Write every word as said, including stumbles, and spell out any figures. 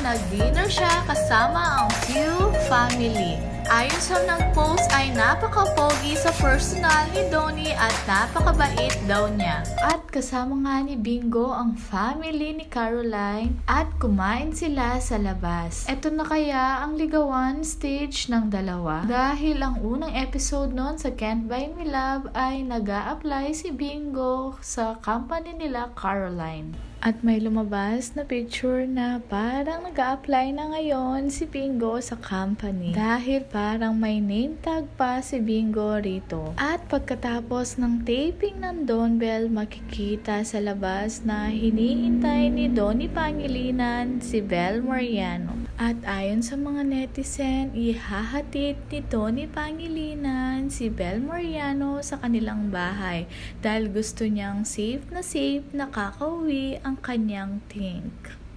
nag-dinner siya kasama ang Few family. Ayon sa nag-post ay napaka-pogi sa personal ni Donnie at napakabait daw niya. At kasama nga ni Bingo ang family ni Caroline at kumain sila sa labas. Ito na kaya ang ligawan stage ng dalawa? Dahil ang unang episode noon sa Can't Buy Me Love ay nag-a-apply si Bingo sa company nila Caroline. At may lumabas na picture na parang nag-a-apply na ngayon si Bingo sa company. Dahil parang may name tag pa si Bingo rito. At pagkatapos ng taping ng Don Bell, makikita sa labas na hinihintay ni Donnie Pangilinan si Bel Mariano. At ayon sa mga netizen, ihahatid ni Donnie Pangilinan si Bel Mariano sa kanilang bahay dahil gusto niyang safe na safe na kakauwi ang kanyang Tink.